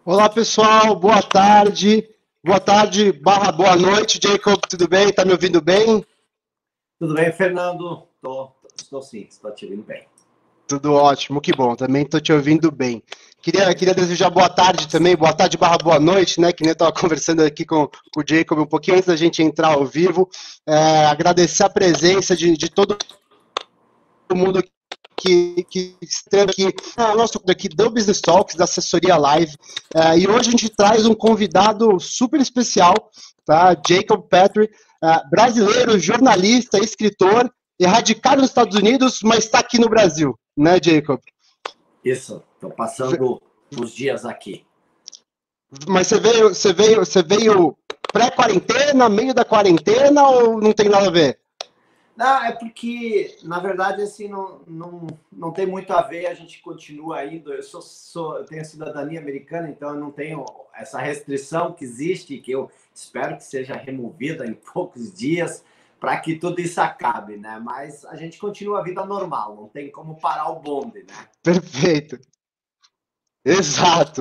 Olá, pessoal, boa tarde. Boa tarde, barra boa noite. Jacob, tudo bem? Tá me ouvindo bem? Tudo bem, Fernando? Estou sim, estou te ouvindo bem. Tudo ótimo, que bom. Também estou te ouvindo bem. Queria desejar boa tarde também, boa tarde barra boa noite, né? Que nem eu estava conversando aqui com o Jacob um pouquinho antes da gente entrar ao vivo. Agradecer a presença de todo mundo que esteve aqui no nosso daqui do Business Talks, da assessoria live. E hoje a gente traz um convidado super especial, tá? Jacob Petrie, brasileiro, jornalista, escritor, radicado nos Estados Unidos, mas está aqui no Brasil, né, Jacob? Isso, estou passando os dias aqui. Mas você veio pré-quarentena, meio da quarentena ou não tem nada a ver? Não, é porque, na verdade, assim, não tem muito a ver, a gente continua indo. Eu tenho a cidadania americana, então eu não tenho essa restrição que existe, que eu espero que seja removida em poucos dias, para que tudo isso acabe, né? Mas a gente continua a vida normal, não tem como parar o bonde, né? Perfeito. Exato.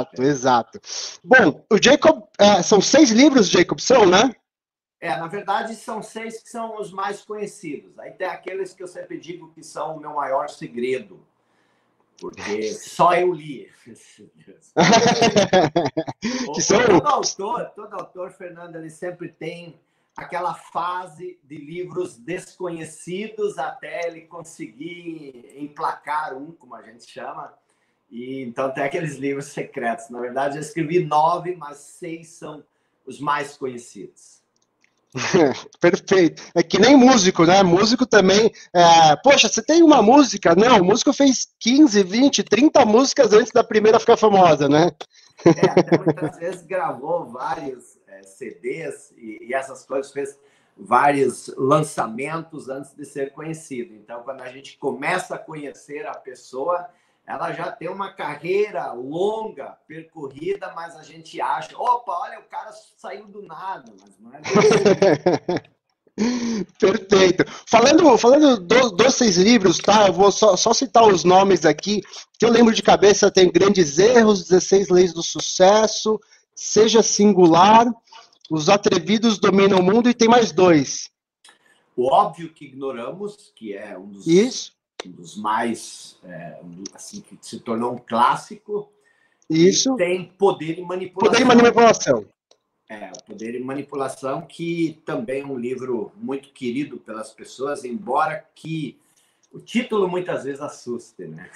Bom, o Jacob, são 6 livros, Jacob, são, né? Na verdade, são 6 que são os mais conhecidos. Aí tem aqueles que eu sempre digo que são o meu maior segredo, porque só eu li. Todo autor, Fernando, ele sempre tem aquela fase de livros desconhecidos até ele conseguir emplacar um, como a gente chama. E então tem aqueles livros secretos. Na verdade, eu escrevi 9, mas 6 são os mais conhecidos. Perfeito. É que nem músico, né? Músico também. Poxa, você tem uma música? Não, o músico fez 15, 20, 30 músicas antes da primeira ficar famosa, né? Até muitas vezes gravou vários CDs e essas coisas, fez vários lançamentos antes de ser conhecido. Então, quando a gente começa a conhecer a pessoa, ela já tem uma carreira longa, percorrida, mas a gente acha, opa, olha, o cara saiu do nada, mas não é assim. Perfeito. Falando dos 6 livros, tá? Eu vou só citar os nomes aqui, que eu lembro de cabeça, tem Grandes Erros, 16 Leis do Sucesso, Seja Singular, Os Atrevidos Dominam o Mundo, e tem mais 2. O Óbvio que Ignoramos, que é um dos... Isso. Um dos mais, assim, que se tornou um clássico. Isso. E tem Poder e Manipulação. Poder e Manipulação. Poder e Manipulação, que também é um livro muito querido pelas pessoas, embora que o título muitas vezes assuste, né?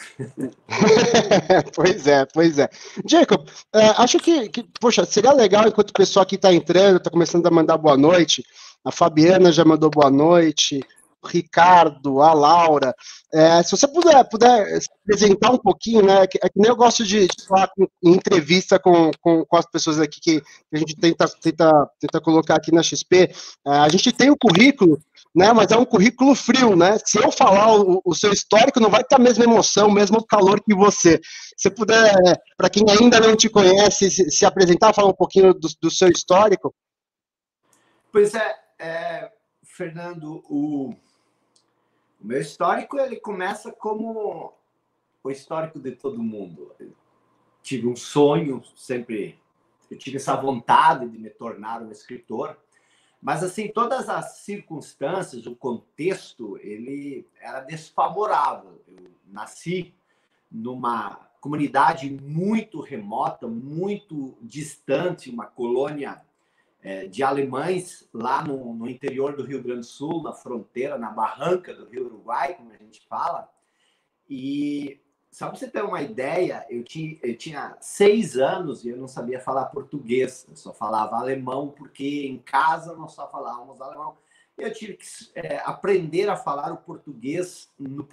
Pois é. Jacob, acho que, poxa, seria legal, enquanto o pessoal aqui está entrando, está começando a mandar boa noite, a Fabiana já mandou boa noite, o Ricardo, a Laura, se você puder se apresentar um pouquinho, né, é que nem eu gosto de falar em entrevista com as pessoas aqui que a gente tenta colocar aqui na XP, a gente tem o currículo, né, mas é um currículo frio, né? Se eu falar o seu histórico, não vai ter a mesma emoção, o mesmo calor que você. Se puder, para quem ainda não te conhece, se apresentar, falar um pouquinho do seu histórico. Pois Fernando, o meu histórico, ele começa como o histórico de todo mundo. Eu tive um sonho, eu tive essa vontade de me tornar um escritor, mas, assim, todas as circunstâncias, o contexto, ele era desfavorável. Eu nasci numa comunidade muito remota, muito distante, uma colônia de alemães, lá no interior do Rio Grande do Sul, na fronteira, na barranca do Rio Uruguai, como a gente fala. E, só para você ter uma ideia, eu tinha 6 anos e eu não sabia falar português, eu só falava alemão, porque em casa nós só falávamos alemão. Eu tive que aprender a falar o português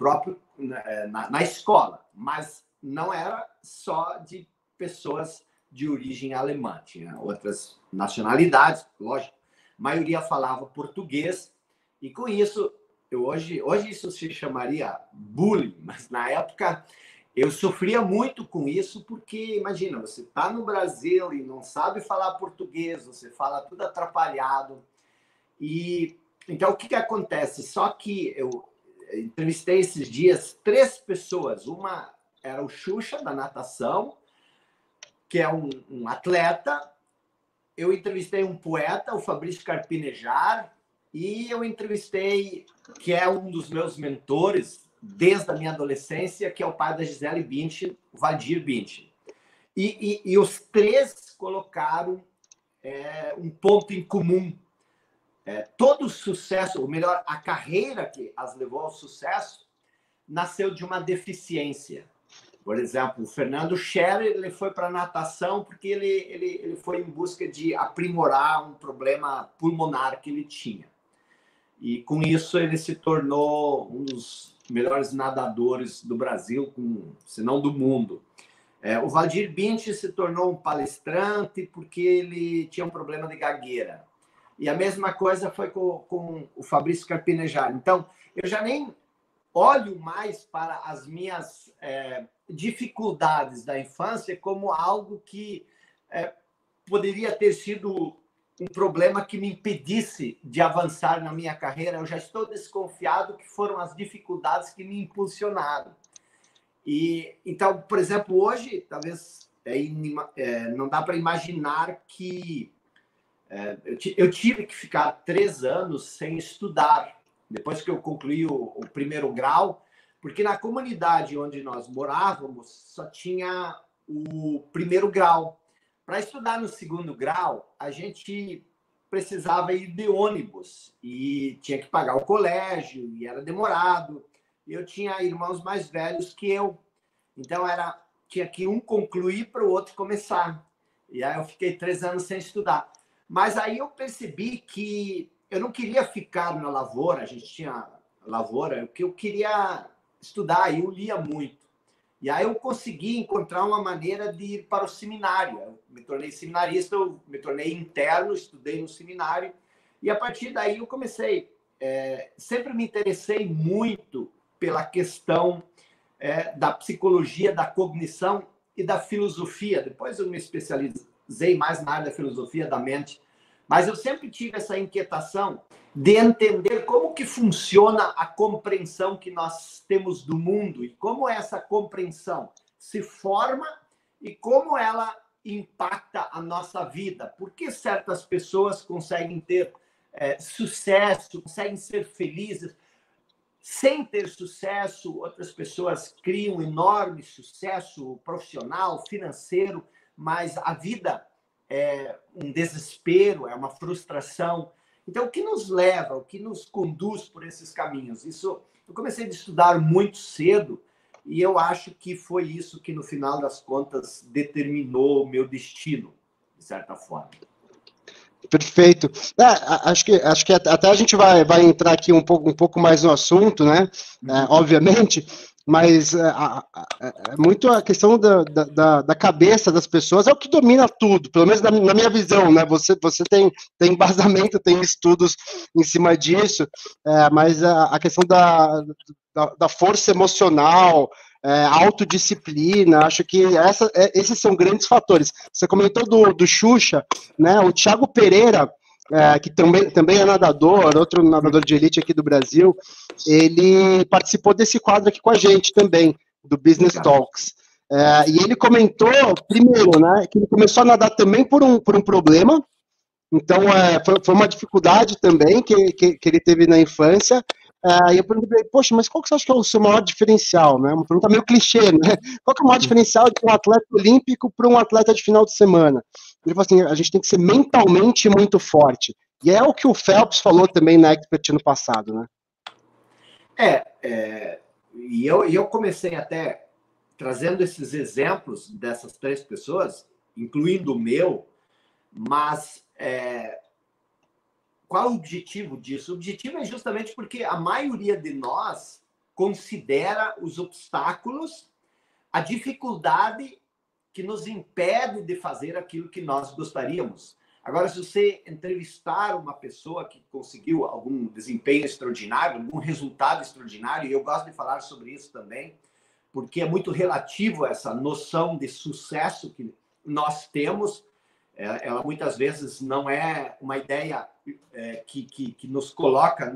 na escola, mas não era só de pessoas de origem alemã, tinha outras nacionalidades, lógico. A maioria falava português, e com isso, hoje isso se chamaria bullying, mas na época eu sofria muito com isso, porque, imagina, você está no Brasil e não sabe falar português, você fala tudo atrapalhado. E então, o que acontece? Só que eu entrevistei esses dias 3 pessoas. Uma era o Xuxa, da natação, que é um atleta, eu entrevistei um poeta, o Fabrício Carpinejar, e eu entrevistei, que é um dos meus mentores desde a minha adolescência, que é o pai da Gisele Bündchen, o Valdir Bündchen. E os três colocaram um ponto em comum. Todo o sucesso, ou melhor, a carreira que as levou ao sucesso, nasceu de uma deficiência. Por exemplo, o Fernando Scherer, ele foi para a natação porque ele foi em busca de aprimorar um problema pulmonar que ele tinha. E com isso ele se tornou um dos melhores nadadores do Brasil, se não do mundo. O Valdir Bündchen se tornou um palestrante porque ele tinha um problema de gagueira. E a mesma coisa foi com o Fabrício Carpinejar. Então, eu já nem olho mais para as minhas dificuldades da infância como algo que poderia ter sido um problema que me impedisse de avançar na minha carreira. Eu já estou desconfiado que foram as dificuldades que me impulsionaram. Então, por exemplo, hoje, talvez não dá para imaginar que eu tive que ficar 3 anos sem estudar, depois que eu concluí o primeiro grau, porque na comunidade onde nós morávamos só tinha o primeiro grau. Para estudar no segundo grau, a gente precisava ir de ônibus e tinha que pagar o colégio, e era demorado. Eu tinha irmãos mais velhos que eu, então tinha que um concluir para o outro começar. E aí eu fiquei 3 anos sem estudar. Mas aí eu percebi que eu não queria ficar na lavoura, a gente tinha lavoura, que eu queria estudar, e eu lia muito. E aí eu consegui encontrar uma maneira de ir para o seminário. Eu me tornei seminarista, eu me tornei interno, estudei no seminário, e a partir daí eu comecei. Sempre me interessei muito pela questão da psicologia, da cognição e da filosofia. Depois eu me especializei mais na área da filosofia da mente. Mas eu sempre tive essa inquietação de entender como que funciona a compreensão que nós temos do mundo e como essa compreensão se forma e como ela impacta a nossa vida. Por que certas pessoas conseguem ter sucesso, conseguem ser felizes sem ter sucesso? Outras pessoas criam um enorme sucesso profissional, financeiro, mas a vida é um desespero, é uma frustração. Então, o que nos leva, o que nos conduz por esses caminhos? Isso eu comecei a estudar muito cedo e eu acho que foi isso que, no final das contas, determinou o meu destino, de certa forma. Perfeito. Acho que até a gente vai entrar aqui um pouco mais no assunto, né? Obviamente, mas muito a questão da cabeça das pessoas é o que domina tudo, pelo menos na minha visão, né? Você tem embasamento, tem estudos em cima disso, mas a questão da força emocional, autodisciplina, acho que esses são grandes fatores. Você comentou do Xuxa, né? O Thiago Pereira, que também é nadador, outro nadador de elite aqui do Brasil, ele participou desse quadro aqui com a gente também, do Business Talks. E ele comentou, primeiro, né, que ele começou a nadar também por um problema. Então, foi uma dificuldade também que ele teve na infância. E eu perguntei, poxa, mas qual que você acha que é o seu maior diferencial? Né? Uma pergunta meio clichê, né? Qual que é o maior diferencial de um atleta olímpico para um atleta de final de semana? Ele falou assim, a gente tem que ser mentalmente muito forte. E é o que o Phelps falou também na Expert no passado, né? E eu comecei até trazendo esses exemplos dessas 3 pessoas, incluindo o meu, mas qual o objetivo disso? O objetivo é justamente porque a maioria de nós considera os obstáculos, a dificuldade que nos impede de fazer aquilo que nós gostaríamos. Agora, se você entrevistar uma pessoa que conseguiu algum desempenho extraordinário, algum resultado extraordinário, e eu gosto de falar sobre isso também, porque é muito relativo a essa noção de sucesso que nós temos. Ela muitas vezes não é uma ideia que nos coloca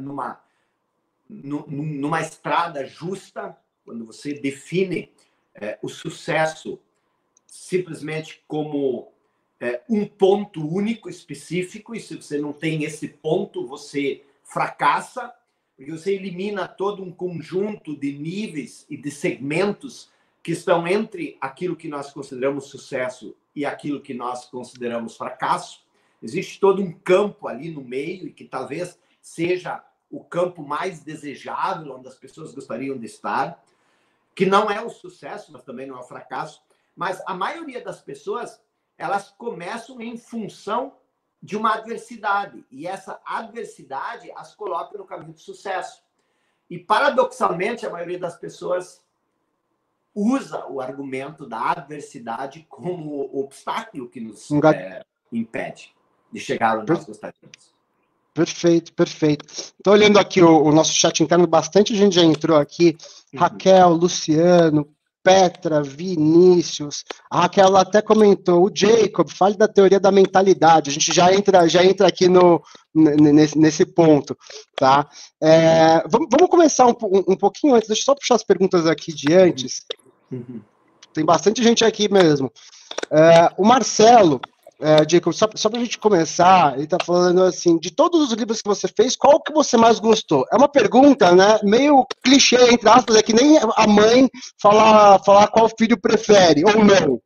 numa estrada justa. Quando você define o sucesso simplesmente como um ponto único, específico, e se você não tem esse ponto, você fracassa, porque você elimina todo um conjunto de níveis e de segmentos que estão entre aquilo que nós consideramos sucesso e aquilo que nós consideramos fracasso. Existe todo um campo ali no meio, e que talvez seja o campo mais desejável, onde as pessoas gostariam de estar, que não é o sucesso, mas também não é o fracasso. Mas a maioria das pessoas, elas começam em função de uma adversidade, e essa adversidade as coloca no caminho do sucesso. E, paradoxalmente, a maioria das pessoas usa o argumento da adversidade como obstáculo que nos impede de chegar onde nós gostaríamos. Perfeito, perfeito. Estou olhando aqui o nosso chat interno, bastante gente já entrou aqui. Raquel, Luciano, Petra, Vinícius. A Raquel até comentou, o Jacob, fale da teoria da mentalidade. A gente já entra aqui nesse ponto, tá? Vamos começar um pouquinho antes, deixa eu só puxar as perguntas aqui de antes. Tem bastante gente aqui mesmo. O Marcelo, Jacob, só para a gente começar, ele está falando assim, de todos os livros que você fez, qual que você mais gostou? É uma pergunta, né, meio clichê, entre aspas, é que nem a mãe falar qual filho prefere, ou não.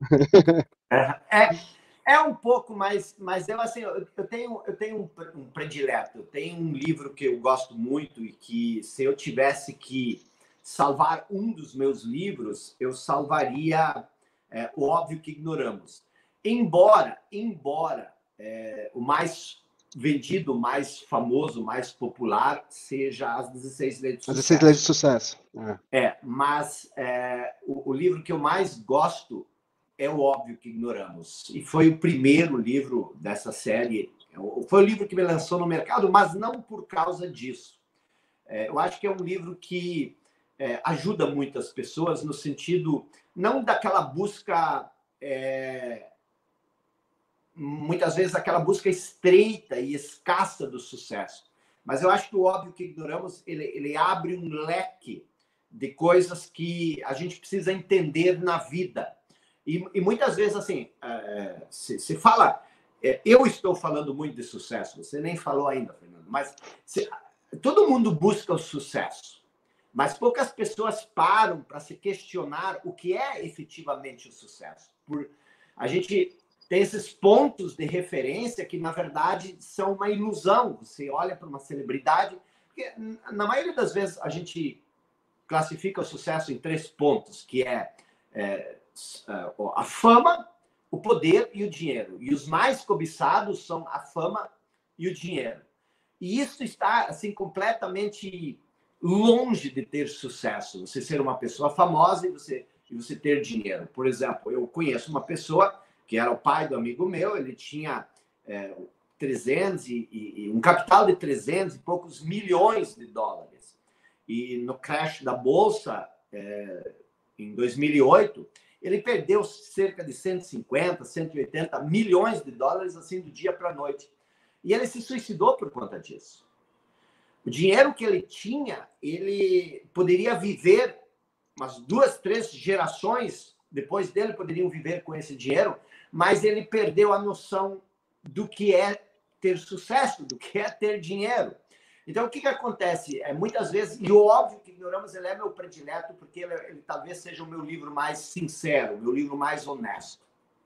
É um pouco, mas eu, assim, eu tenho um predileto, eu tenho um livro que eu gosto muito e que, se eu tivesse que salvar um dos meus livros, eu salvaria O Óbvio que Ignoramos. Embora o mais vendido, o mais famoso, o mais popular seja As 16 Leis do Sucesso. As 16 Leis do Sucesso. Mas o livro que eu mais gosto é O Óbvio que Ignoramos. E foi o primeiro livro dessa série. Foi o livro que me lançou no mercado, mas não por causa disso. Eu acho que é um livro que ajuda muitas pessoas no sentido, não daquela busca... muitas vezes aquela busca estreita e escassa do sucesso. Mas eu acho que O Óbvio que Ignoramos, ele abre um leque de coisas que a gente precisa entender na vida. E muitas vezes, assim, se fala... eu estou falando muito de sucesso, você nem falou ainda, Fernando, mas todo mundo busca o sucesso, mas poucas pessoas param para se questionar o que é efetivamente o sucesso. A gente... tem esses pontos de referência que, na verdade, são uma ilusão. Você olha para uma celebridade... Porque, na maioria das vezes, a gente classifica o sucesso em 3 pontos, que a fama, o poder e o dinheiro. E os mais cobiçados são a fama e o dinheiro. E isso está, assim, completamente longe de ter sucesso. Você ser uma pessoa famosa e você ter dinheiro. Por exemplo, eu conheço uma pessoa... que era o pai do amigo meu, ele tinha um capital de 300 e poucos milhões de dólares. E no crash da Bolsa, em 2008, ele perdeu cerca de 150, 180 milhões de dólares, assim, do dia para a noite. E ele se suicidou por conta disso. O dinheiro que ele tinha, ele poderia viver umas 2, 3 gerações depois dele, poderiam viver com esse dinheiro, mas ele perdeu a noção do que é ter sucesso, do que é ter dinheiro. Então, o que acontece? Muitas vezes, e O Óbvio que Ignoramos, ele é meu predileto, porque ele talvez seja o meu livro mais sincero, o meu livro mais honesto.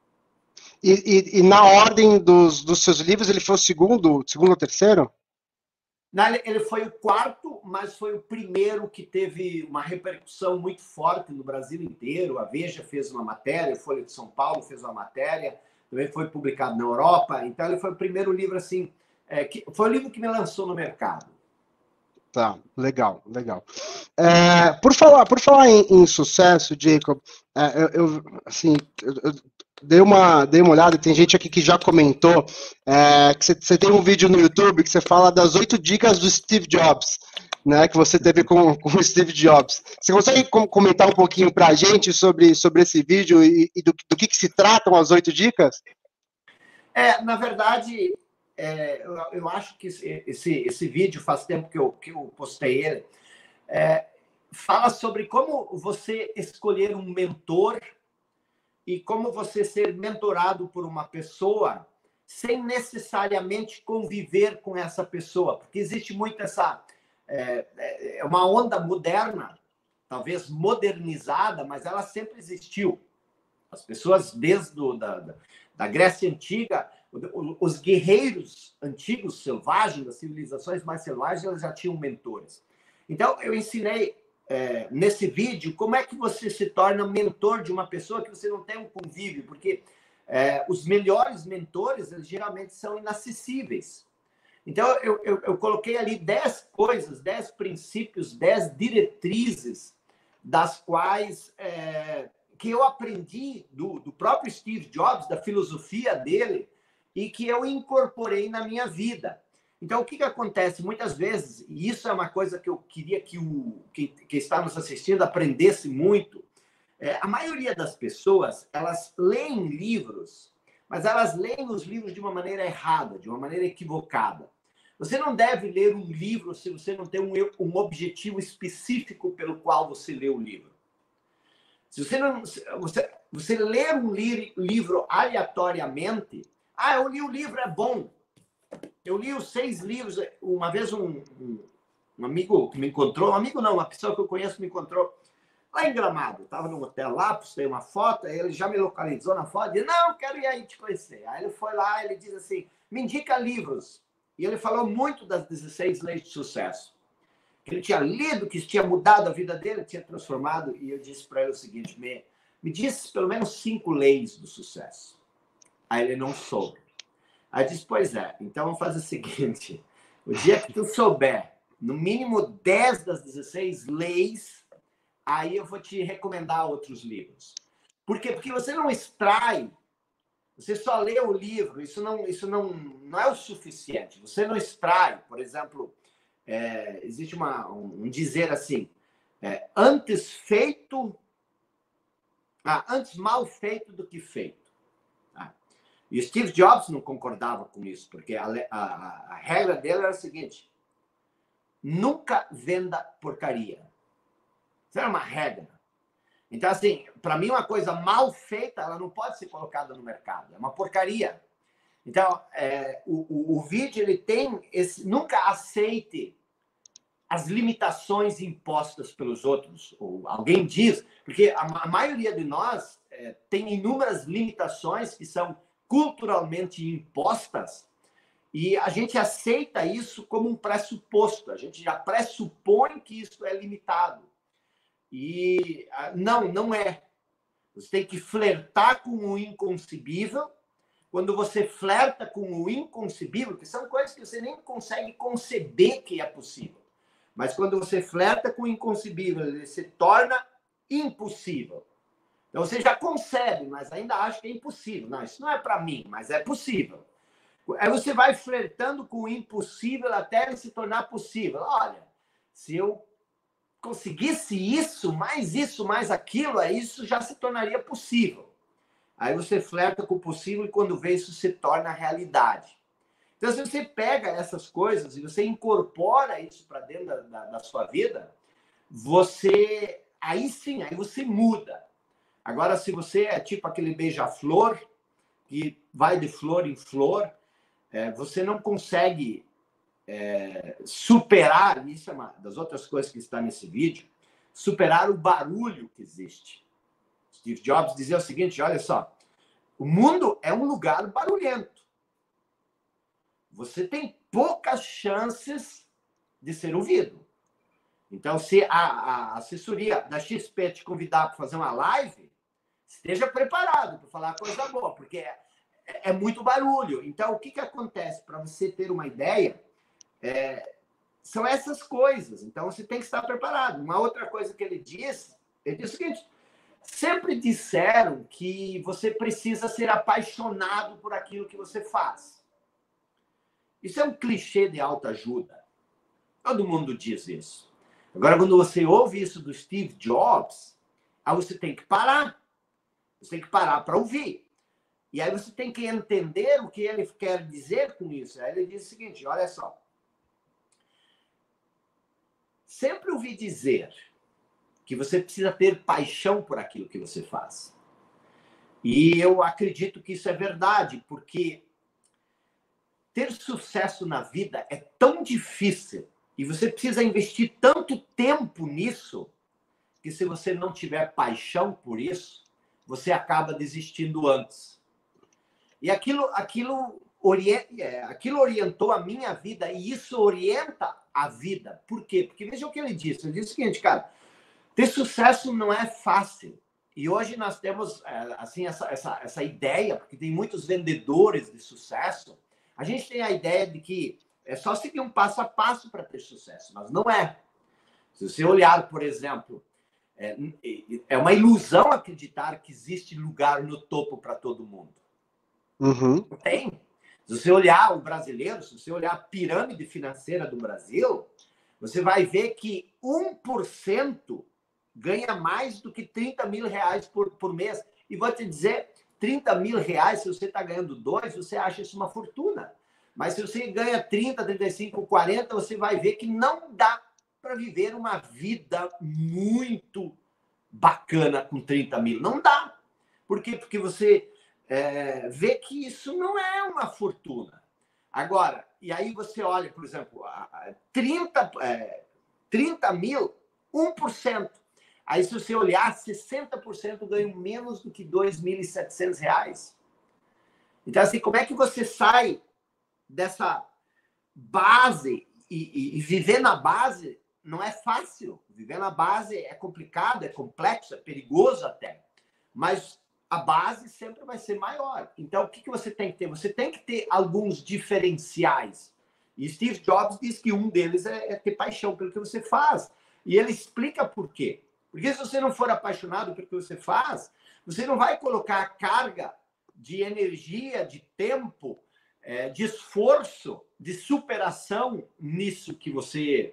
E na ordem dos seus livros, ele foi o segundo ou terceiro? Não, ele foi o 4º, mas foi o primeiro que teve uma repercussão muito forte no Brasil inteiro. A Veja fez uma matéria, a Folha de São Paulo fez uma matéria, também foi publicado na Europa. Então, ele foi o primeiro livro, assim, foi o livro que me lançou no mercado. Tá, legal. Por falar em sucesso, Jacob, eu dei uma olhada, tem gente aqui que já comentou que você tem um vídeo no YouTube que você fala das 8 dicas do Steve Jobs, né, que você teve com o Steve Jobs. Você consegue comentar um pouquinho para a gente sobre esse vídeo e do que se tratam as 8 dicas? Na verdade, eu acho que esse vídeo, faz tempo que eu postei ele, fala sobre como você escolher um mentor e como você ser mentorado por uma pessoa sem necessariamente conviver com essa pessoa, porque existe muito essa uma onda moderna, talvez modernizada, mas ela sempre existiu. As pessoas desde da Grécia Antiga, os guerreiros antigos, selvagens, das civilizações mais selvagens, eles já tinham mentores. Então, eu ensinei nesse vídeo como é que você se torna mentor de uma pessoa que você não tem um convívio, porque os melhores mentores, eles geralmente são inacessíveis. Então, eu coloquei ali 10 coisas, 10 princípios, 10 diretrizes, das quais que eu aprendi do próprio Steve Jobs, da filosofia dele, e que eu incorporei na minha vida. Então, o que acontece? Muitas vezes, e isso é uma coisa que eu queria que quem está nos assistindo aprendesse muito, a maioria das pessoas, elas leem livros, mas elas leem os livros de uma maneira errada, de uma maneira equivocada. Você não deve ler um livro se você não tem um objetivo específico pelo qual você lê o livro. Se você não, você ler um livro aleatoriamente, eu li o livro, é bom. Eu li os 6 livros. Uma vez um amigo que me encontrou, um amigo não, uma pessoa que eu conheço me encontrou lá em Gramado. Eu estava no hotel lá, postei uma foto, aí ele já me localizou na foto e disse, não, quero ir aí te conhecer. Aí ele foi lá, ele diz assim, me indica livros. E ele falou muito das 16 leis de sucesso. Ele tinha lido, que tinha mudado a vida dele, tinha transformado, e eu disse para ele o seguinte, me diz pelo menos 5 leis do sucesso. Aí ele não soube. Aí eu disse, pois é, então vamos fazer o seguinte, o dia que tu souber, no mínimo 10 das 16 leis, aí eu vou te recomendar outros livros. Por quê? Porque você não extrai, você só lê o livro, isso não é o suficiente. Você não extrai, por exemplo, existe um dizer assim, antes mal feito do que feito. E Steve Jobs não concordava com isso, porque a regra dele era a seguinte, nunca venda porcaria. Isso era uma regra. Então, assim, para mim, uma coisa mal feita, ela não pode ser colocada no mercado. É uma porcaria. Então, o vídeo, ele tem esse... Nunca aceite as limitações impostas pelos outros. Ou alguém diz... Porque a maioria de nós tem inúmeras limitações que são culturalmente impostas e a gente aceita isso como um pressuposto. A gente já pressupõe que isso é limitado. E não é. Você tem que flertar com o inconcebível. Quando você flerta com o inconcebível, que são coisas que você nem consegue conceber que é possível. Mas quando você flerta com o inconcebível, ele se torna impossível. Então você já concebe, mas ainda acha que é impossível. Não, isso não é para mim, mas é possível. Aí você vai flertando com o impossível até ele se tornar possível. Olha, se eu conseguisse isso, mais aquilo, aí isso já se tornaria possível. Aí você flerta com o possível e quando vê isso se torna realidade. Então, se você pega essas coisas e você incorpora isso para dentro da sua vida, aí sim, aí você muda. Agora, se você é tipo aquele beija-flor, que vai de flor em flor, você não consegue superar, isso é uma das outras coisas que está nesse vídeo, superar o barulho que existe. Steve Jobs dizia o seguinte, olha só, o mundo é um lugar barulhento. Você tem poucas chances de ser ouvido. Então, se a assessoria da XP te convidar para fazer uma live, esteja preparado para falar coisa boa, porque é muito barulho. Então, o que acontece? Para você ter uma ideia, são essas coisas. Então, você tem que estar preparado. Uma outra coisa que ele diz o seguinte, sempre disseram que você precisa ser apaixonado por aquilo que você faz. Isso é um clichê de autoajuda. Todo mundo diz isso. Agora, quando você ouve isso do Steve Jobs, aí você tem que parar. Você tem que parar para ouvir. E aí você tem que entender o que ele quer dizer com isso. Aí ele diz o seguinte, olha só. Sempre ouvi dizer que você precisa ter paixão por aquilo que você faz. E eu acredito que isso é verdade, porque ter sucesso na vida é tão difícil e você precisa investir tanto tempo nisso que se você não tiver paixão por isso, você acaba desistindo antes. E aquilo orientou a minha vida e isso orienta a vida. Por quê? Porque veja o que ele disse. Ele disse o seguinte, cara, ter sucesso não é fácil. E hoje nós temos assim, essa ideia, porque tem muitos vendedores de sucesso, a gente tem a ideia de que é só seguir um passo a passo para ter sucesso, mas não é. Se você olhar, por exemplo, é uma ilusão acreditar que existe lugar no topo para todo mundo. Uhum. Não tem. Se você olhar o brasileiro, se você olhar a pirâmide financeira do Brasil, você vai ver que 1% ganha mais do que 30 mil reais por mês. E vou te dizer, 30 mil reais, se você está ganhando 2, você acha isso uma fortuna. Mas se você ganha 30, 35, 40, você vai ver que não dá para viver uma vida muito bacana com 30 mil. Não dá. Por quê? Porque você vê que isso não é uma fortuna. Agora, e aí você olha, por exemplo, 30 mil, 1%. Aí, se você olhar, 60% ganham menos do que R$ 2.700. Então, assim, como é que você sai dessa base e viver na base não é fácil. Viver na base é complicado, é complexo, é perigoso até. Mas a base sempre vai ser maior. Então, o que você tem que ter? Você tem que ter alguns diferenciais. E Steve Jobs diz que um deles é ter paixão pelo que você faz. E ele explica por quê. Porque se você não for apaixonado pelo que você faz, você não vai colocar a carga de energia, de tempo, de esforço, de superação nisso que você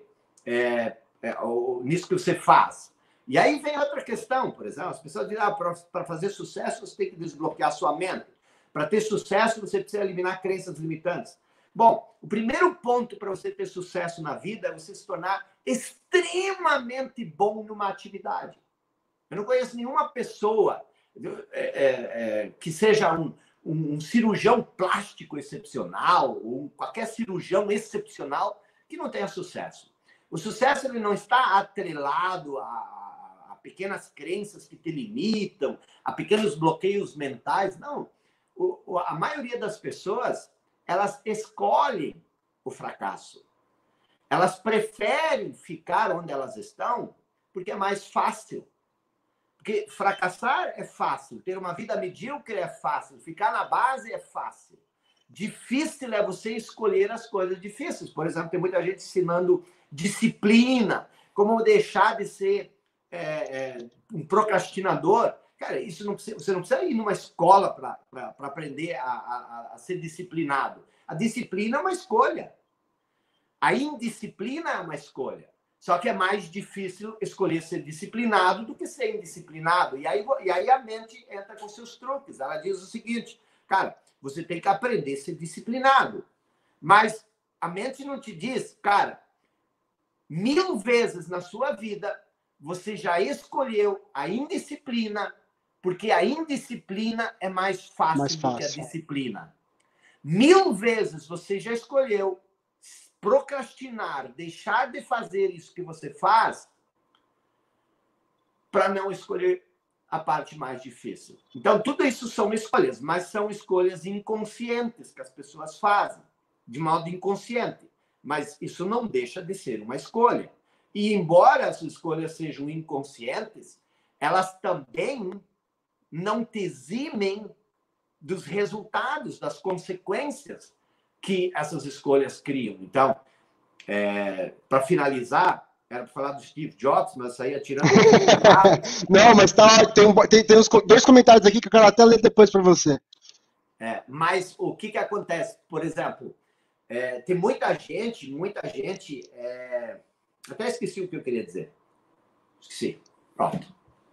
faz. E aí vem outra questão, por exemplo, as pessoas dizem, para fazer sucesso você tem que desbloquear sua mente. Para ter sucesso você precisa eliminar crenças limitantes. Bom, o primeiro ponto para você ter sucesso na vida é você se tornar extremamente bom numa atividade. Eu não conheço nenhuma pessoa que seja um cirurgião plástico excepcional ou qualquer cirurgião excepcional que não tenha sucesso. O sucesso ele não está atrelado a pequenas crenças que te limitam, a pequenos bloqueios mentais. Não. A maioria das pessoas, elas escolhem o fracasso. Elas preferem ficar onde elas estão porque é mais fácil. Porque fracassar é fácil, ter uma vida medíocre é fácil, ficar na base é fácil. Difícil é você escolher as coisas difíceis. Por exemplo, tem muita gente ensinando disciplina, como deixar de ser um procrastinador. Cara, isso não precisa, você não precisa ir numa escola para aprender a ser disciplinado. A disciplina é uma escolha. A indisciplina é uma escolha. Só que é mais difícil escolher ser disciplinado do que ser indisciplinado. E aí a mente entra com seus truques. Ela diz o seguinte, cara, você tem que aprender a ser disciplinado. Mas a mente não te diz, cara, 1000 vezes na sua vida você já escolheu a indisciplina, porque a indisciplina é mais fácil do que a disciplina. 1000 vezes você já escolheu procrastinar, deixar de fazer isso que você faz para não escolher a parte mais difícil. Então, tudo isso são escolhas, mas são escolhas inconscientes que as pessoas fazem, de modo inconsciente. Mas isso não deixa de ser uma escolha. E, embora as escolhas sejam inconscientes, elas também não te eximem dos resultados, das consequências que essas escolhas criam. Então, para finalizar, era para falar do Steve Jobs, mas saía tirando... Não, mas tem uns 2 comentários aqui que eu quero até ler depois para você. Mas o que acontece? Por exemplo, tem muita gente... Até esqueci o que eu queria dizer. Esqueci. Pronto.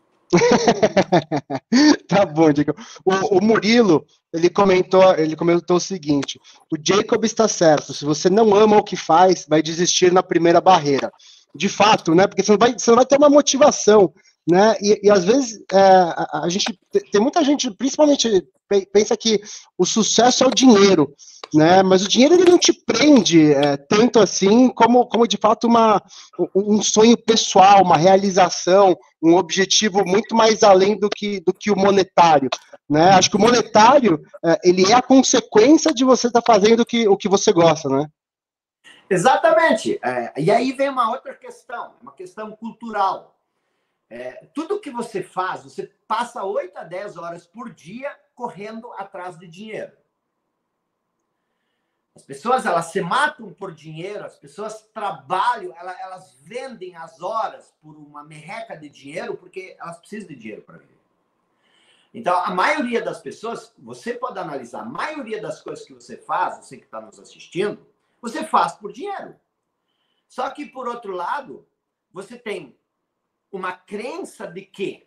Tá bom, Jacob. O Murilo, ele comentou o seguinte: o Jacob está certo, se você não ama o que faz, vai desistir na primeira barreira. De fato, né? Porque você não vai ter uma motivação né? E às vezes a gente tem muita gente, principalmente pensa que o sucesso é o dinheiro, né? Mas o dinheiro ele não te prende tanto assim como de fato um sonho pessoal, uma realização, um objetivo muito mais além do que o monetário, né? Acho que o monetário ele é a consequência de você estar fazendo o que você gosta, né? Exatamente. E aí vem uma outra questão, uma questão cultural. Tudo que você faz, você passa 8 a 10 horas por dia correndo atrás de dinheiro. As pessoas, elas se matam por dinheiro, as pessoas trabalham, elas vendem as horas por uma merreca de dinheiro porque elas precisam de dinheiro para viver. Então, a maioria das pessoas, você pode analisar, a maioria das coisas que você faz, você que está nos assistindo, você faz por dinheiro. Só que, por outro lado, você tem uma crença de que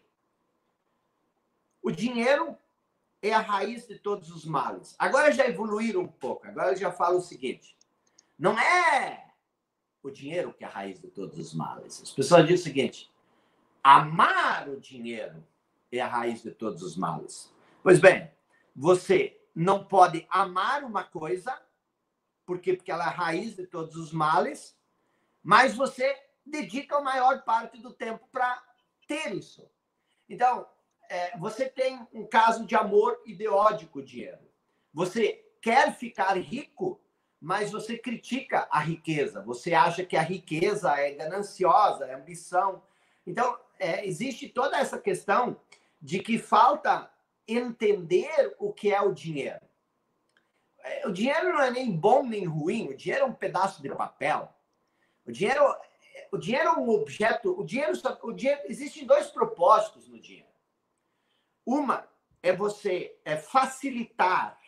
o dinheiro é a raiz de todos os males. Agora já evoluíram um pouco. Agora eu já falo o seguinte: não é o dinheiro que é a raiz de todos os males. As pessoas dizem o seguinte: amar o dinheiro é a raiz de todos os males. Pois bem, você não pode amar uma coisa porque ela é a raiz de todos os males, mas você dedica a maior parte do tempo para ter isso. Então, você tem um caso de amor e de ódio com o dinheiro. Você quer ficar rico, mas você critica a riqueza. Você acha que a riqueza é gananciosa, é ambição. Então, existe toda essa questão de que falta entender o que é o dinheiro. O dinheiro não é nem bom nem ruim. O dinheiro é um pedaço de papel. O dinheiro é um objeto. Existem dois propósitos no dinheiro. Uma é você facilitar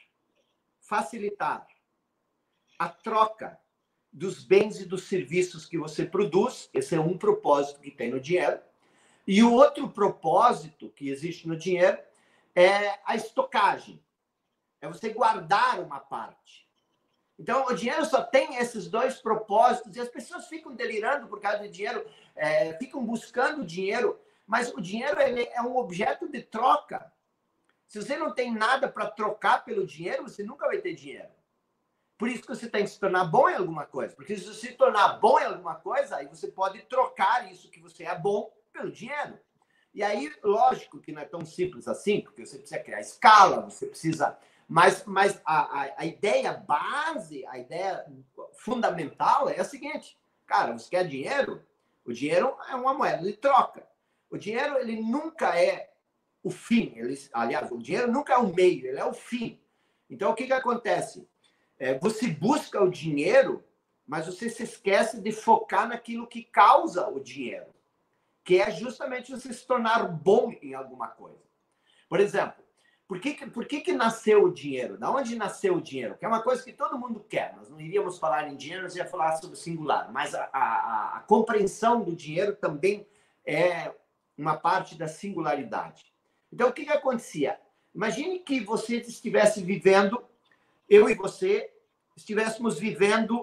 a troca dos bens e dos serviços que você produz. Esse é um propósito que tem no dinheiro. E o outro propósito que existe no dinheiro é a estocagem. É você guardar uma parte. Então, o dinheiro só tem esses dois propósitos e as pessoas ficam delirando por causa de dinheiro, ficam buscando dinheiro, mas o dinheiro ele é um objeto de troca. Se você não tem nada para trocar pelo dinheiro, você nunca vai ter dinheiro. Por isso que você tem que se tornar bom em alguma coisa. Porque se você se tornar bom em alguma coisa, aí você pode trocar isso que você é bom pelo dinheiro. E aí, lógico que não é tão simples assim, porque você precisa criar escala, você precisa... Mas a ideia base, a ideia fundamental é a seguinte: cara, você quer dinheiro? O dinheiro é uma moeda de troca. O dinheiro, ele nunca é o fim. Aliás, o dinheiro nunca é o meio, ele é o fim. Então, o que acontece? Você busca o dinheiro, mas você se esquece de focar naquilo que causa o dinheiro, que é justamente você se tornar bom em alguma coisa. Por exemplo, por que nasceu o dinheiro? Da onde nasceu o dinheiro? Que é uma coisa que todo mundo quer. Nós não iríamos falar em dinheiro, nós íamos falar sobre o singular. Mas a compreensão do dinheiro também é uma parte da singularidade. Então, o que acontecia? Imagine que você estivesse vivendo, eu e você, estivéssemos vivendo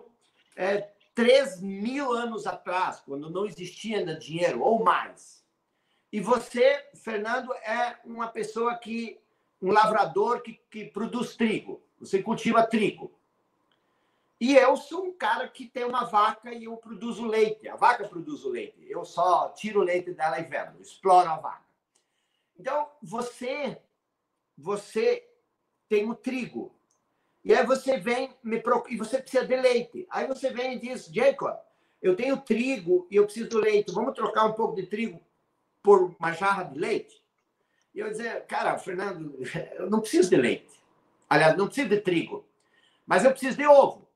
3.000 anos atrás, quando não existia ainda dinheiro, ou mais. E você, Fernando, é uma pessoa um lavrador que produz trigo. Você cultiva trigo. E eu sou um cara que tem uma vaca e eu produzo leite. A vaca produz o leite. Eu só tiro o leite dela e vendo, exploro a vaca. Então, você tem o trigo. E aí você vem e você precisa de leite. Aí você vem e diz: Jacob, eu tenho trigo e eu preciso do leite. Vamos trocar um pouco de trigo por uma jarra de leite? E eu dizer: cara, Fernando, eu não preciso de leite. Aliás, não preciso de trigo. Mas eu preciso de ovo.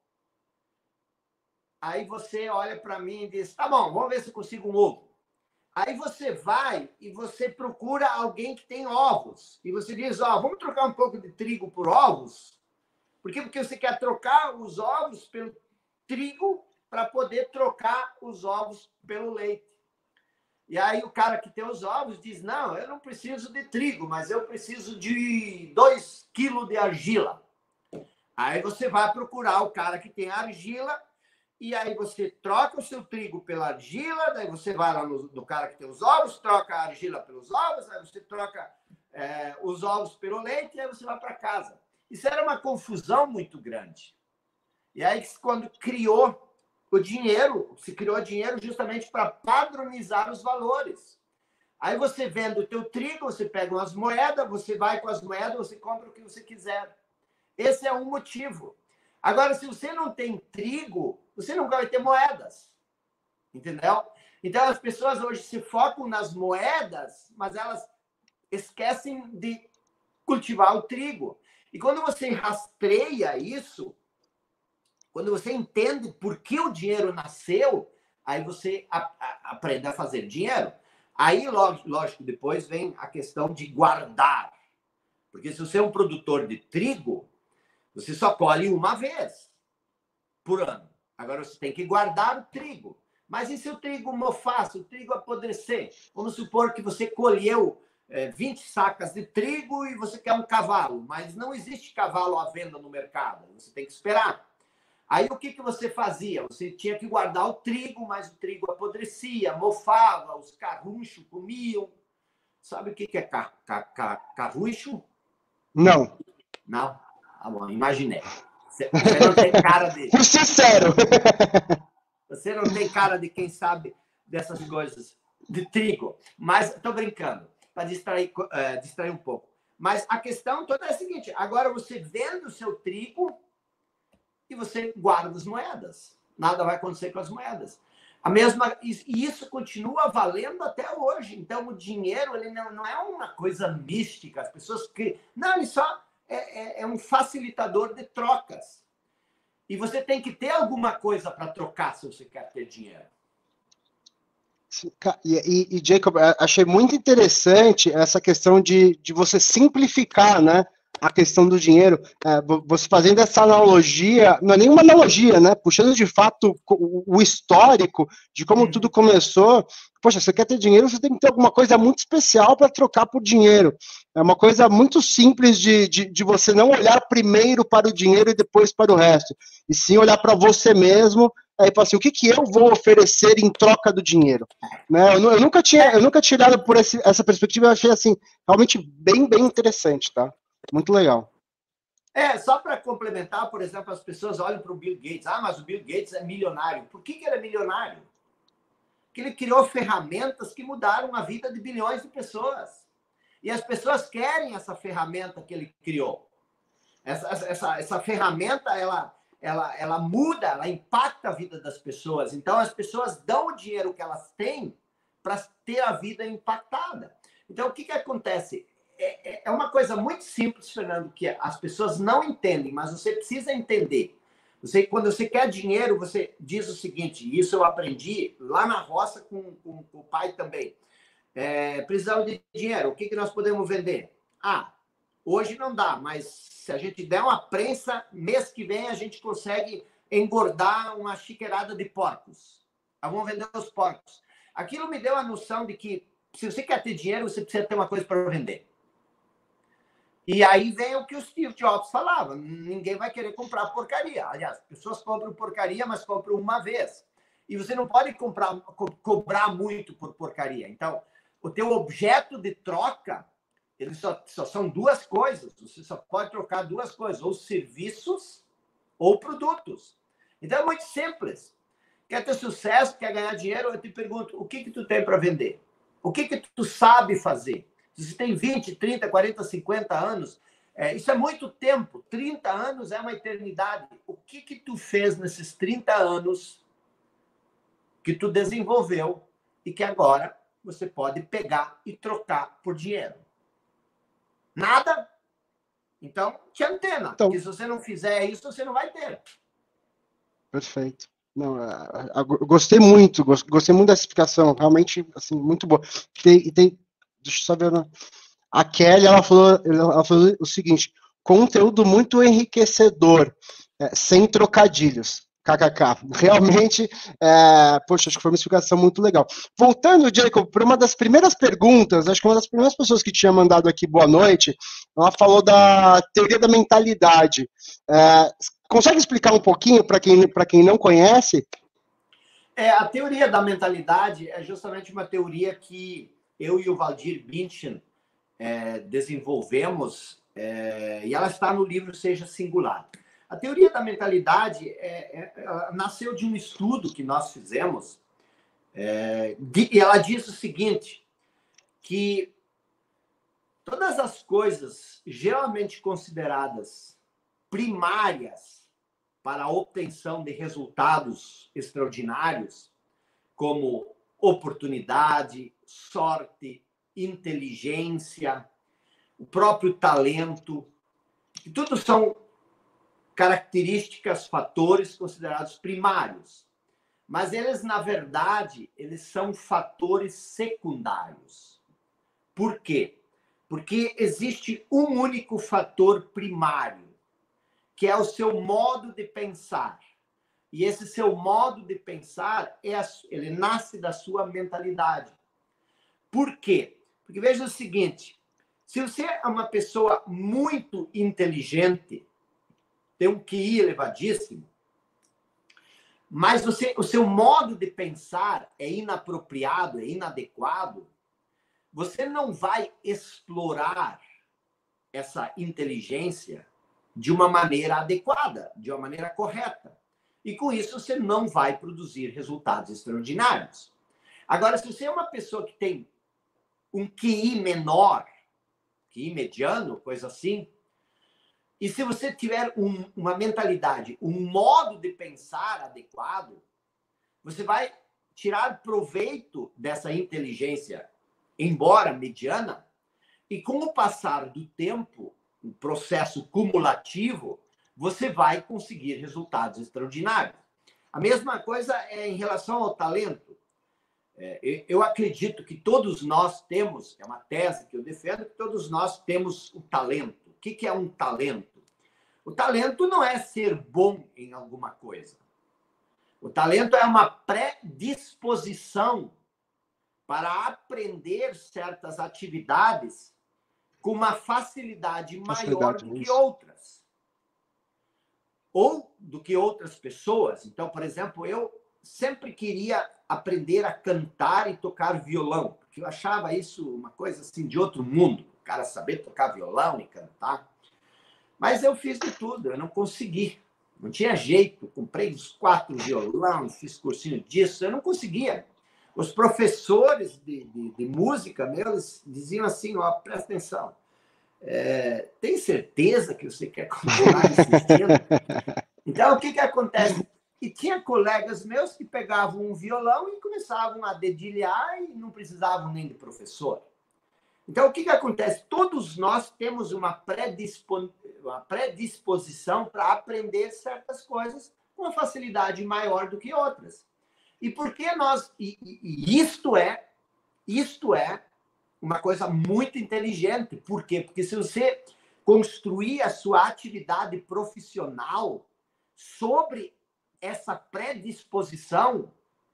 Aí você olha para mim e diz: tá bom, vamos ver se eu consigo um ovo. Aí você vai e você procura alguém que tem ovos. E você diz: vamos trocar um pouco de trigo por ovos? Por quê? Porque você quer trocar os ovos pelo trigo para poder trocar os ovos pelo leite. E aí o cara que tem os ovos diz: não, eu não preciso de trigo, mas eu preciso de 2 quilos de argila. Aí você vai procurar o cara que tem argila e aí você troca o seu trigo pela argila, daí você vai lá no cara que tem os ovos, troca a argila pelos ovos, aí você troca os ovos pelo leite, e aí você vai para casa. Isso era uma confusão muito grande. E aí, quando criou o dinheiro, se criou dinheiro justamente para padronizar os valores. Aí você vende o teu trigo, você pega umas moedas, você vai com as moedas, você compra o que você quiser. Esse é um motivo. Agora, se você não tem trigo, você não vai ter moedas. Entendeu? Então, as pessoas hoje se focam nas moedas, mas elas esquecem de cultivar o trigo. E quando você rastreia isso, quando você entende por que o dinheiro nasceu, aí você aprende a fazer dinheiro. Aí, lógico, depois vem a questão de guardar. Porque se você é um produtor de trigo, você só colhe uma vez por ano. Agora, você tem que guardar o trigo. Mas e se o trigo mofar, se o trigo apodrecer? Vamos supor que você colheu 20 sacas de trigo e você quer um cavalo, mas não existe cavalo à venda no mercado. Você tem que esperar. Aí, o que você fazia? Você tinha que guardar o trigo, mas o trigo apodrecia, mofava, os carrunchos comiam. Sabe o que é carruncho? Não. Não? Ah, bom, imaginei. Você não tem cara de... Fui sincero. Você não tem cara de quem sabe dessas coisas de trigo. Mas estou brincando, para distrair um pouco. Mas a questão toda é a seguinte: agora você vende o seu trigo e você guarda as moedas. Nada vai acontecer com as moedas. E isso continua valendo até hoje. Então, o dinheiro ele não é uma coisa mística. As pessoas que não, ele só é um facilitador de trocas. E você tem que ter alguma coisa para trocar se você quer ter dinheiro. E Jacob, achei muito interessante essa questão de você simplificar, né, a questão do dinheiro. Você fazendo essa analogia, não é nenhuma analogia, né, puxando de fato o histórico de como tudo começou. Poxa, você quer ter dinheiro, você tem que ter alguma coisa muito especial para trocar por dinheiro. É uma coisa muito simples de você não olhar primeiro para o dinheiro e depois para o resto, e sim olhar para você mesmo. Aí fala assim, o que eu vou oferecer em troca do dinheiro? Né? Eu nunca tinha olhado por essa perspectiva, eu achei assim, realmente bem interessante, tá? Muito legal. Só para complementar, por exemplo, as pessoas olham para o Bill Gates. Ah, mas o Bill Gates é milionário. Por que ele é milionário? Porque ele criou ferramentas que mudaram a vida de bilhões de pessoas. E as pessoas querem essa ferramenta que ele criou. Essa ferramenta, ela muda, ela impacta a vida das pessoas. Então, as pessoas dão o dinheiro que elas têm para ter a vida impactada. Então, o que acontece? É uma coisa muito simples, Fernando, que as pessoas não entendem, mas você precisa entender. Quando você quer dinheiro, você diz o seguinte, isso eu aprendi lá na roça com o pai também. Precisamos de dinheiro, o que nós podemos vender? Hoje não dá, mas se a gente der uma prensa, mês que vem a gente consegue engordar uma chiqueirada de porcos. Vamos vender os porcos. Aquilo me deu a noção de que, se você quer ter dinheiro, você precisa ter uma coisa para vender. E aí vem o que o Steve Jobs falava, ninguém vai querer comprar porcaria. Aliás, as pessoas compram porcaria, mas compram uma vez. E você não pode cobrar muito por porcaria. Então, o teu objeto de troca, eles só são duas coisas. Você só pode trocar duas coisas, ou serviços ou produtos. Então, é muito simples. Quer ter sucesso, quer ganhar dinheiro, eu te pergunto, o que tu tem para vender? O que tu sabe fazer? Se você tem 20, 30, 40, 50 anos, isso é muito tempo. 30 anos é uma eternidade. O que tu fez nesses 30 anos que tu desenvolveu e que agora você pode pegar e trocar por dinheiro? Nada? Então, te antena. Porque se você não fizer isso, você não vai ter. Perfeito. Não, gostei muito dessa explicação. Realmente, assim, muito boa. Deixa eu só ver. A Kelly, ela falou o seguinte: conteúdo muito enriquecedor, sem trocadilhos. KKK. Realmente, poxa, acho que foi uma explicação muito legal. Voltando, Jacob, para uma das primeiras perguntas, acho que uma das primeiras pessoas que tinha mandado aqui boa noite, ela falou da teoria da mentalidade. Consegue explicar um pouquinho para quem não conhece? A teoria da mentalidade é justamente uma teoria que eu e o Valdir Bündchen desenvolvemos, e ela está no livro Seja Singular. A teoria da mentalidade nasceu de um estudo que nós fizemos, e ela diz o seguinte, que todas as coisas geralmente consideradas primárias para a obtenção de resultados extraordinários, como oportunidade, sorte, inteligência, o próprio talento, que tudo são características, fatores considerados primários. Mas eles, na verdade, eles são fatores secundários. Por quê? Porque existe um único fator primário, que é o seu modo de pensar. E esse seu modo de pensar, ele nasce da sua mentalidade. Por quê? Porque veja o seguinte, se você é uma pessoa muito inteligente, tem um QI elevadíssimo, mas o seu modo de pensar é inapropriado, é inadequado, você não vai explorar essa inteligência de uma maneira adequada, de uma maneira correta. E com isso você não vai produzir resultados extraordinários. Agora, se você é uma pessoa que tem um QI menor, QI mediano, coisa assim, e se você tiver uma mentalidade, um modo de pensar adequado, você vai tirar proveito dessa inteligência, embora mediana, e com o passar do tempo, um processo cumulativo, você vai conseguir resultados extraordinários. A mesma coisa é em relação ao talento. Eu acredito que todos nós temos, é uma tese que eu defendo, que todos nós temos o talento. O que é um talento? O talento não é ser bom em alguma coisa. O talento é uma predisposição para aprender certas atividades com uma facilidade maior do que outras. Ou do que outras pessoas. Então, por exemplo, eu sempre queria aprender a cantar e tocar violão, porque eu achava isso uma coisa assim de outro mundo, o cara saber tocar violão e cantar. Mas eu fiz de tudo, eu não consegui. Não tinha jeito. Comprei uns 4 violão, fiz cursinho disso, eu não conseguia. Os professores de música meus diziam assim, ó, presta atenção, tem certeza que você quer continuar insistindo? Então, o que acontece? E tinha colegas meus que pegavam um violão e começavam a dedilhar e não precisavam nem de professor. Então, o que acontece? Todos nós temos uma predisposição para aprender certas coisas com uma facilidade maior do que outras. E por que nós... isto é uma coisa muito inteligente. Por quê? Porque se você construir a sua atividade profissional sobre essa predisposição,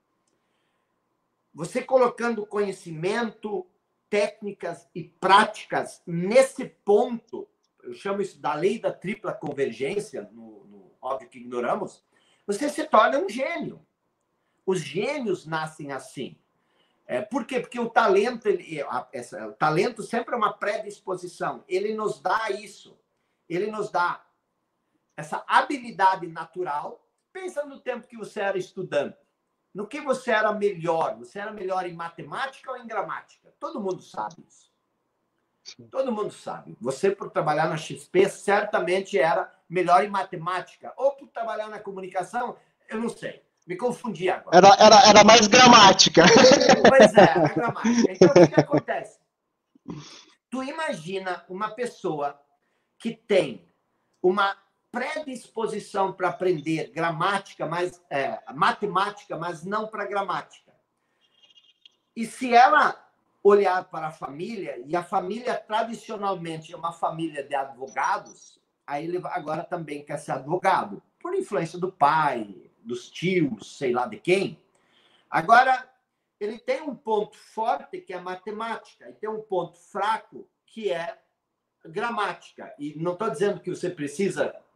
você colocando conhecimento, técnicas e práticas nesse ponto, eu chamo isso da lei da tripla convergência, no óbvio que ignoramos, você se torna um gênio. Os gênios nascem assim. Por quê? Porque o talento, o talento sempre é uma predisposição. Ele nos dá isso. Ele nos dá essa habilidade natural. Pensa no tempo que você era estudante. No que você era melhor? Você era melhor em matemática ou em gramática? Todo mundo sabe isso. Todo mundo sabe. Você, por trabalhar na XP, certamente era melhor em matemática. Ou por trabalhar na comunicação, eu não sei. Me confundi agora. Era mais gramática. Pois é, a gramática. Então, o que acontece? Tu imagina uma pessoa que tem uma predisposição para aprender gramática, matemática, mas não para gramática. E se ela olhar para a família, e a família tradicionalmente é uma família de advogados, aí ele agora também quer ser advogado, por influência do pai, dos tios, sei lá de quem. Agora, ele tem um ponto forte, que é matemática, e tem um ponto fraco, que é gramática. E não estou dizendo que você precisa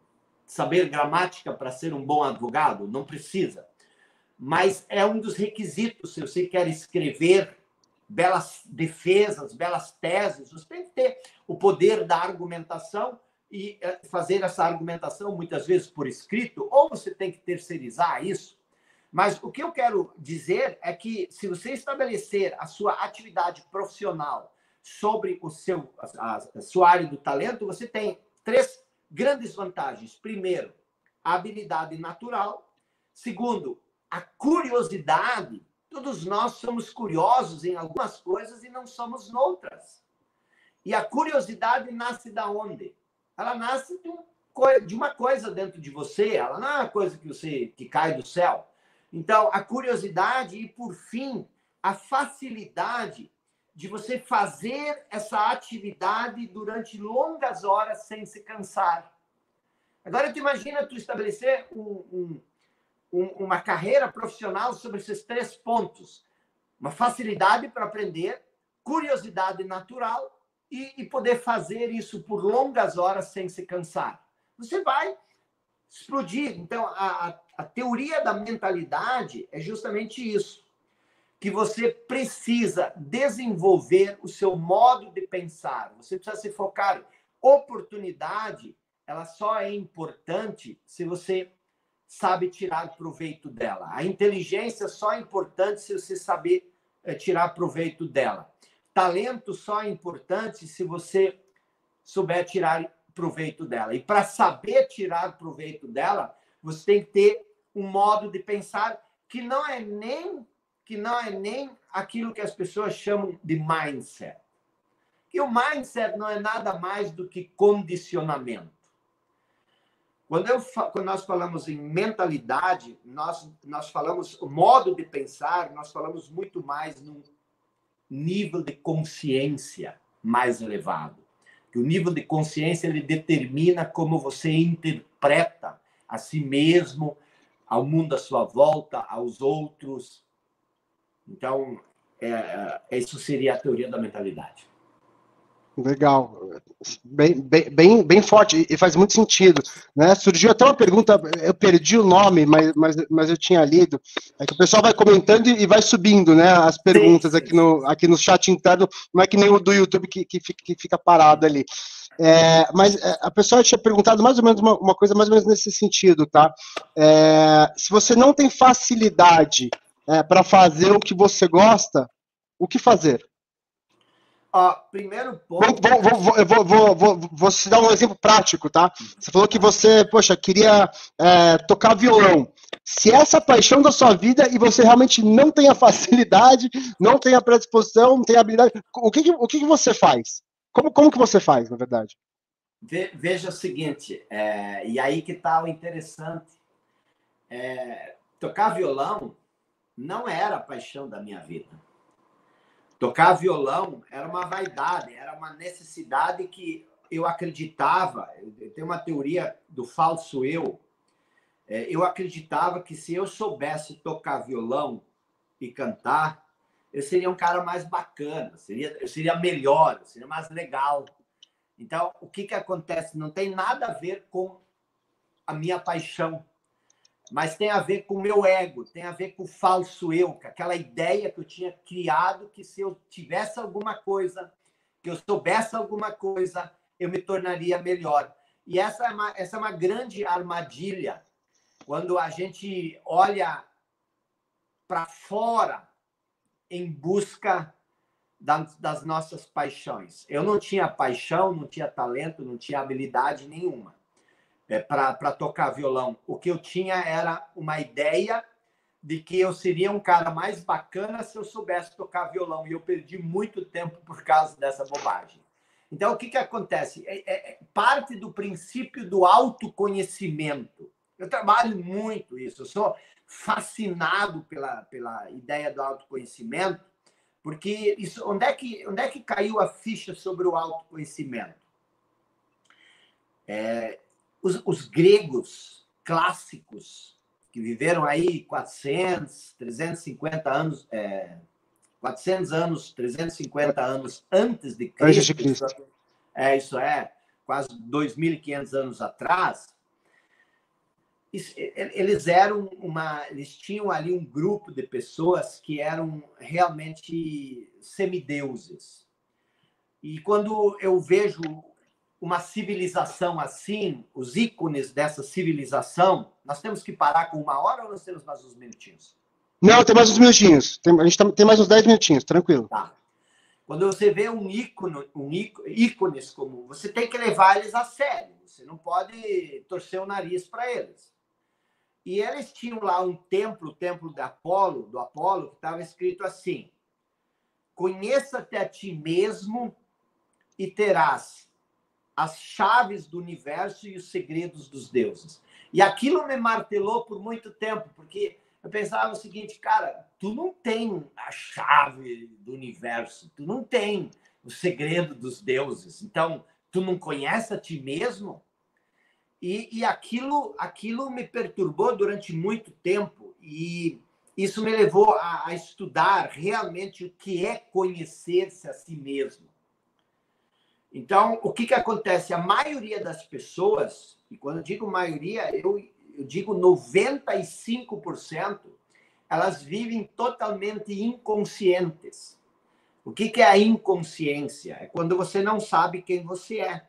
saber gramática para ser um bom advogado? Não precisa. Mas é um dos requisitos, se você quer escrever belas defesas, belas teses, você tem que ter o poder da argumentação e fazer essa argumentação, muitas vezes, por escrito, ou você tem que terceirizar isso. Mas o que eu quero dizer é que, se você estabelecer a sua atividade profissional sobre a sua área do talento, você tem 3 grandes vantagens. Primeiro, a habilidade natural. Segundo, a curiosidade. Todos nós somos curiosos em algumas coisas e não somos noutras. E a curiosidade nasce da onde? Ela nasce de uma coisa dentro de você, ela não é uma coisa que cai do céu. Então, a curiosidade e, por fim, a facilidade de você fazer essa atividade durante longas horas sem se cansar. Agora, tu imagina tu estabelecer uma carreira profissional sobre esses 3 pontos. Uma facilidade para aprender, curiosidade natural e poder fazer isso por longas horas sem se cansar. Você vai explodir. Então, a teoria da mentalidade é justamente isso, que você precisa desenvolver o seu modo de pensar. Você precisa se focar. Oportunidade, ela só é importante se você sabe tirar proveito dela. A inteligência só é importante se você saber tirar proveito dela. Talento só é importante se você souber tirar proveito dela. E para saber tirar proveito dela, você tem que ter um modo de pensar que não é nem aquilo que as pessoas chamam de mindset. E o mindset não é nada mais do que condicionamento. Quando nós falamos em mentalidade, nós falamos o modo de pensar, nós falamos muito mais num nível de consciência mais elevado. Que o nível de consciência ele determina como você interpreta a si mesmo, ao mundo à sua volta, aos outros. Então, isso seria a teoria da mentalidade. Legal, bem forte, e faz muito sentido, né? Surgiu até uma pergunta, eu perdi o nome, mas eu tinha lido, é que o pessoal vai comentando e vai subindo, né, as perguntas. Sim. Aqui no chat interno, não é que nem o do YouTube que fica parado ali. Mas a pessoa tinha perguntado mais ou menos uma coisa mais ou menos nesse sentido, tá? Se você não tem facilidade para fazer o que você gosta, o que fazer? Primeiro ponto... Vou te dar um exemplo prático, tá? Você falou que você, queria tocar violão. Se essa é a paixão da sua vida e você realmente não tem a facilidade, não tem a predisposição, não tem a habilidade, o que você faz? Como que você faz, na verdade? Veja o seguinte, e aí que está o interessante. Tocar violão não era a paixão da minha vida. Tocar violão era uma vaidade, era uma necessidade que eu acreditava. Eu tenho uma teoria do falso eu. Eu acreditava que se eu soubesse tocar violão e cantar, eu seria um cara mais bacana, eu seria melhor, eu seria mais legal. Então, o que acontece? Não tem nada a ver com a minha paixão, mas tem a ver com o meu ego, tem a ver com o falso eu, com aquela ideia que eu tinha criado que se eu tivesse alguma coisa, que eu soubesse alguma coisa, eu me tornaria melhor. E essa é uma grande armadilha. Quando a gente olha para fora em busca das nossas paixões. Eu não tinha paixão, não tinha talento, não tinha habilidade nenhuma para tocar violão. O que eu tinha era uma ideia de que eu seria um cara mais bacana se eu soubesse tocar violão. E eu perdi muito tempo por causa dessa bobagem. Então, o que acontece? Parte do princípio do autoconhecimento. Eu trabalho muito isso. Eu sou fascinado pela ideia do autoconhecimento, porque isso, onde é que caiu a ficha sobre o autoconhecimento? Os gregos clássicos, que viveram aí 400, 350 anos, 400 anos, 350 anos antes de Cristo. Isso é, quase 2.500 anos atrás. eles tinham ali um grupo de pessoas que eram realmente semideuses. E quando eu vejo uma civilização assim, os ícones dessa civilização, nós temos que parar com 1 hora ou nós temos mais uns minutinhos? Não, tem mais uns minutinhos. A gente tem mais uns 10 minutinhos, tranquilo. Tá. Quando você vê ícones como... Você tem que levar eles a sério. Você não pode torcer o nariz para eles. E eles tinham lá um templo, o templo do Apolo, que estava escrito assim: conheça-te a ti mesmo e terás as chaves do universo e os segredos dos deuses. E aquilo me martelou por muito tempo, porque eu pensava o seguinte, cara, tu não tem a chave do universo, tu não tem o segredo dos deuses, então tu não conhece a ti mesmo? E aquilo me perturbou durante muito tempo, e isso me levou a estudar realmente o que é conhecer-se a si mesmo. Então, o que acontece? A maioria das pessoas, e quando eu digo maioria, eu digo 95%, elas vivem totalmente inconscientes. O que é a inconsciência? É quando você não sabe quem você é.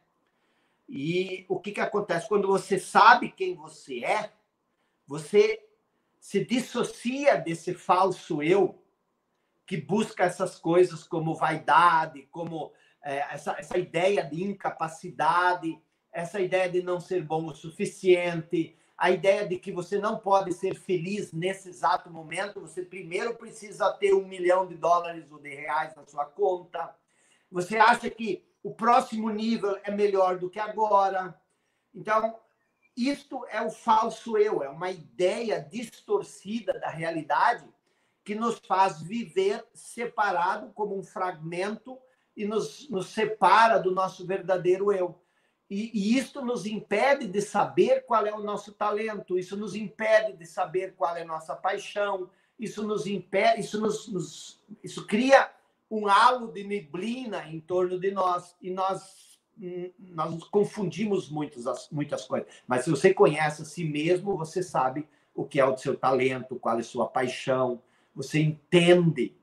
E o que acontece? Quando você sabe quem você é, você se dissocia desse falso eu que busca essas coisas como vaidade, como essa ideia de incapacidade, essa ideia de não ser bom o suficiente, a ideia de que você não pode ser feliz nesse exato momento, você primeiro precisa ter $1 milhão ou de reais na sua conta. Você acha que o próximo nível é melhor do que agora. Então, isto é o falso eu, é uma ideia distorcida da realidade que nos faz viver separado como um fragmento e nos separa do nosso verdadeiro eu. E isso nos impede de saber qual é o nosso talento, isso nos impede de saber qual é a nossa paixão, isso nos impede, isso cria um halo de neblina em torno de nós, e nós confundimos muitas coisas. Mas se você conhece a si mesmo, você sabe o que é o seu talento, qual é a sua paixão, você entende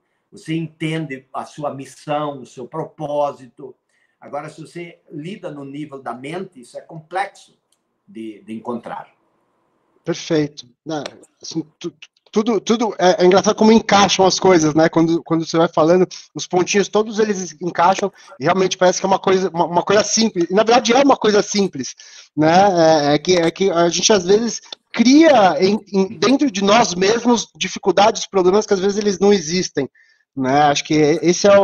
a sua missão, o seu propósito. Agora, se você lida no nível da mente, isso é complexo de encontrar. Perfeito. Assim, tudo é engraçado como encaixam as coisas, né? Quando você vai falando, os pontinhos todos eles encaixam e realmente parece que é uma coisa simples. E, na verdade é uma coisa simples, né? É que a gente às vezes cria dentro de nós mesmos dificuldades, problemas que às vezes eles não existem, né? Acho que esse é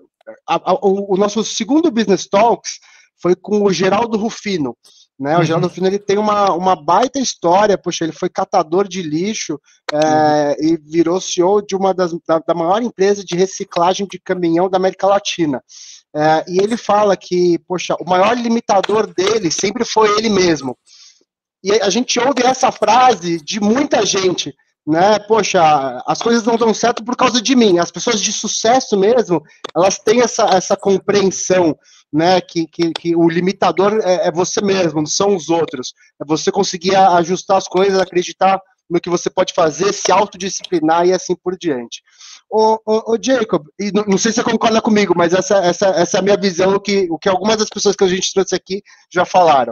o nosso segundo Business Talks foi com o Geraldo Rufino. Né, o Geraldo Rufino ele tem uma baita história, poxa, ele foi catador de lixo e virou CEO de da maior empresa de reciclagem de caminhão da América Latina. E ele fala que, poxa, o maior limitador dele sempre foi ele mesmo. E a gente ouve essa frase de muita gente, né? Poxa, as coisas não dão certo por causa de mim. As pessoas de sucesso mesmo, elas têm essa compreensão, né? Que o limitador é você mesmo, não são os outros. É você conseguir ajustar as coisas, acreditar no que você pode fazer, se autodisciplinar e assim por diante. Ô Jacob, e não sei se você concorda comigo, mas essa é a minha visão, o que algumas das pessoas que a gente trouxe aqui já falaram.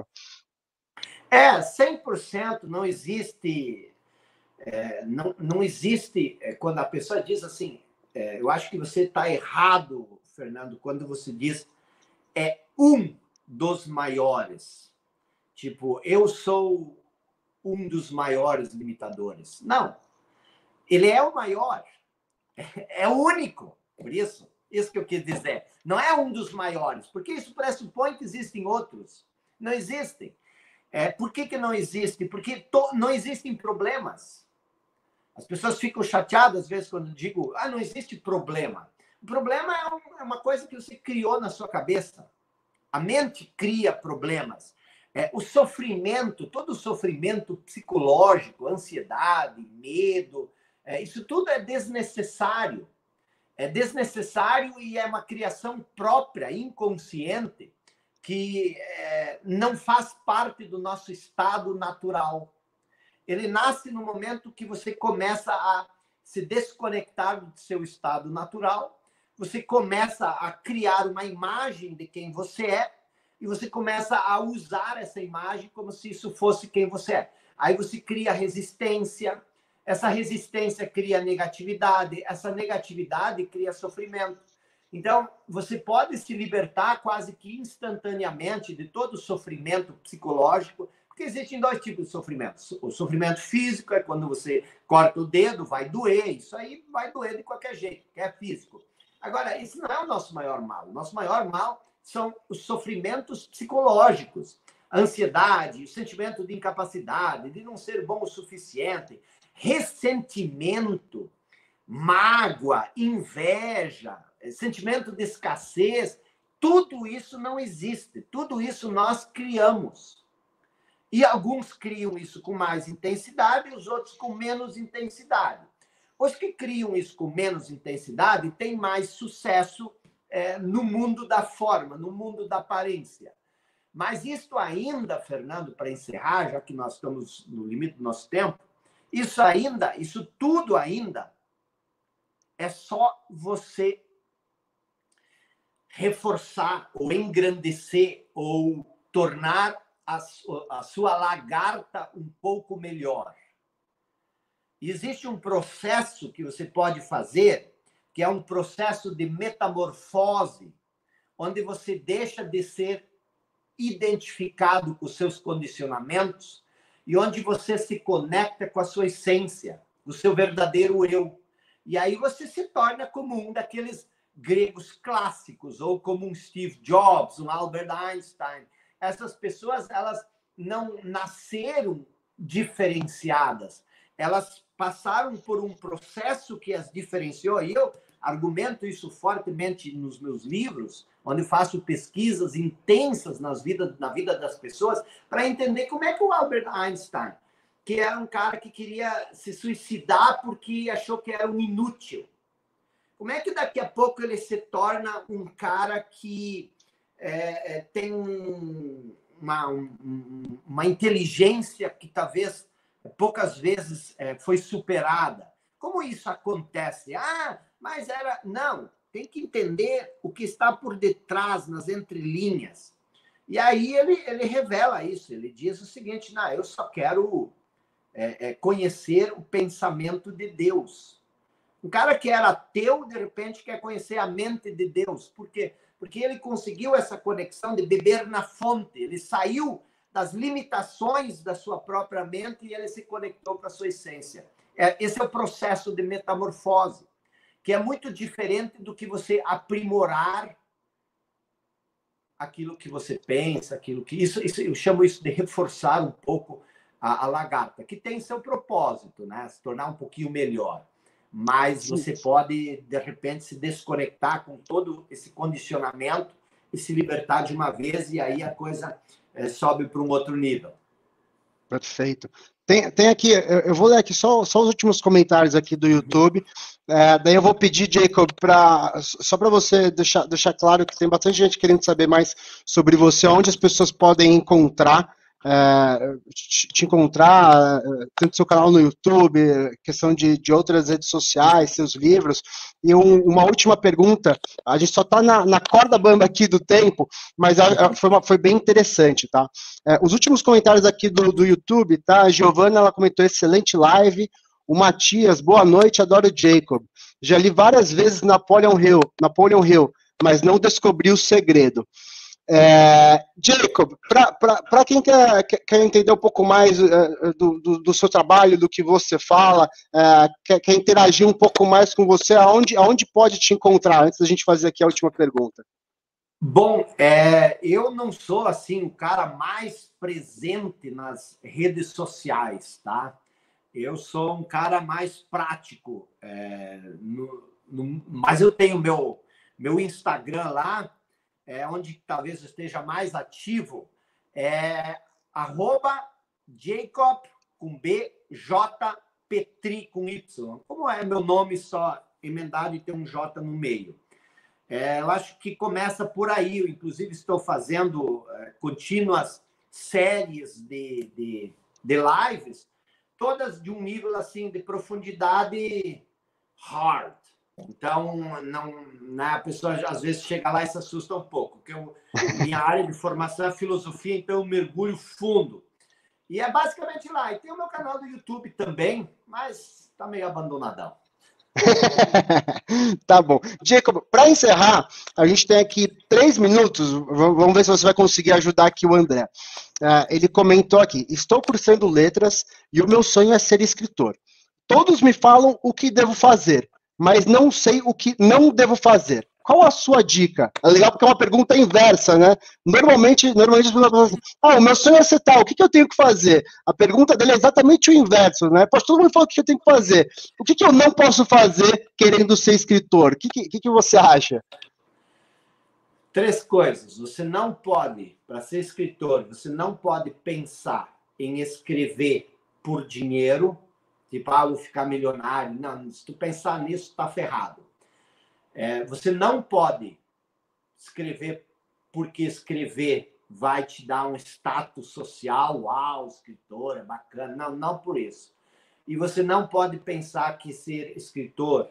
100% não existe. Não existe quando a pessoa diz assim, eu acho que você está errado, Fernando, quando você diz um dos maiores. Tipo, eu sou um dos maiores limitadores. Não. Ele é o maior. É o único. Por isso que eu quis dizer. Não é um dos maiores, porque isso pressupõe que existem outros. Não existem. Por que não existe? Porque não existem problemas. As pessoas ficam chateadas, às vezes, quando digo, não existe problema. O problema é uma coisa que você criou na sua cabeça. A mente cria problemas. O sofrimento, todo o sofrimento psicológico, ansiedade, medo, isso tudo é desnecessário. É desnecessário e é uma criação própria, inconsciente, que não faz parte do nosso estado natural. Ele nasce no momento que você começa a se desconectar do seu estado natural, você começa a criar uma imagem de quem você é, e você começa a usar essa imagem como se isso fosse quem você é. Aí você cria resistência, essa resistência cria negatividade, essa negatividade cria sofrimento. Então, você pode se libertar quase que instantaneamente de todo o sofrimento psicológico, porque existem dois tipos de sofrimento. O sofrimento físico é quando você corta o dedo, vai doer, isso aí vai doer de qualquer jeito, que é físico. Agora, isso não é o nosso maior mal. O nosso maior mal são os sofrimentos psicológicos. A ansiedade, o sentimento de incapacidade, de não ser bom o suficiente, ressentimento, mágoa, inveja, sentimento de escassez, tudo isso não existe. Tudo isso nós criamos. E alguns criam isso com mais intensidade, os outros com menos intensidade. Os que criam isso com menos intensidade têm mais sucesso no mundo da forma, no mundo da aparência. Mas isto ainda, Fernando, para encerrar, já que nós estamos no limite do nosso tempo, isso tudo ainda é só você reforçar ou engrandecer ou tornar a sua lagarta um pouco melhor. Existe um processo que você pode fazer, que é um processo de metamorfose, onde você deixa de ser identificado com os seus condicionamentos e onde você se conecta com a sua essência, o seu verdadeiro eu. E aí você se torna como um daqueles gregos clássicos, ou como um Steve Jobs, um Albert Einstein. Essas pessoas, elas não nasceram diferenciadas, elas passaram por um processo que as diferenciou, e eu argumento isso fortemente nos meus livros, onde faço pesquisas intensas na vida das pessoas, para entender como é que o Albert Einstein, que era um cara que queria se suicidar porque achou que era um inútil, como é que daqui a pouco ele se torna um cara que tem uma inteligência que talvez poucas vezes foi superada? Como isso acontece? Mas era... Não, tem que entender o que está por detrás, nas entrelinhas. E aí ele revela isso, ele diz o seguinte: não, eu só quero conhecer o pensamento de Deus. Um cara que era ateu, de repente, quer conhecer a mente de Deus. Por quê? Porque ele conseguiu essa conexão de beber na fonte. Ele saiu das limitações da sua própria mente e ele se conectou com a sua essência. Esse é o processo de metamorfose, que é muito diferente do que você aprimorar aquilo que você pensa, aquilo que... Isso, eu chamo isso de reforçar um pouco a lagarta, que tem seu propósito, né? Se tornar um pouquinho melhor. Mas você pode, de repente, se desconectar com todo esse condicionamento e se libertar de uma vez, e aí a coisa sobe para um outro nível. Perfeito. Tem aqui, eu vou ler aqui só os últimos comentários aqui do YouTube, daí eu vou pedir, Jacob, só para você deixar claro que tem bastante gente querendo saber mais sobre você, onde as pessoas podem encontrar, te encontrar, tanto seu canal no YouTube, questão de outras redes sociais, seus livros. E uma última pergunta, a gente só está na corda bamba aqui do tempo, mas foi bem interessante, tá? Os últimos comentários aqui do YouTube, tá? A Giovana, ela comentou: excelente live. O Matias, boa noite, adoro o Jacob. Já li várias vezes Napoleon Hill, mas não descobri o segredo. Jacob, para quem quer entender um pouco mais do seu trabalho, do que você fala, quer interagir um pouco mais com você, aonde pode te encontrar, antes da gente fazer aqui a última pergunta? Bom, eu não sou assim o cara mais presente nas redes sociais, tá? Eu sou um cara mais prático, mas eu tenho meu Instagram lá, onde talvez eu esteja mais ativo, @Jacob com B, J Petri com Y. Como é meu nome só emendado e tem um J no meio. Eu acho que começa por aí. Eu, inclusive, estou fazendo contínuas séries de lives, todas de um nível assim de profundidade hard. Então, a pessoa às vezes chega lá e se assusta um pouco, porque minha área de formação é filosofia, então eu mergulho fundo. E é basicamente lá. E tem o meu canal do YouTube também, mas tá meio abandonadão. Tá bom. Jacob, para encerrar, a gente tem aqui 3 minutos. Vamos ver se você vai conseguir ajudar aqui o André. Ele comentou aqui: estou cursando letras e o meu sonho é ser escritor. Todos me falam o que devo fazer, mas não sei o que não devo fazer. Qual a sua dica? É legal porque é uma pergunta inversa, né? Normalmente as pessoas falam assim, o meu sonho é ser tal, o que eu tenho que fazer? A pergunta dele é exatamente o inverso, né? Poxa, todo mundo fala o que eu tenho que fazer. O que eu não posso fazer querendo ser escritor? O que você acha? 3 coisas. Você não pode, para ser escritor, você não pode pensar em escrever por dinheiro, tipo, vou ficar milionário. Não, se tu pensar nisso, tá ferrado. Você não pode escrever porque escrever vai te dar um status social. Uau, escritor, é bacana. Não por isso. E você não pode pensar que ser escritor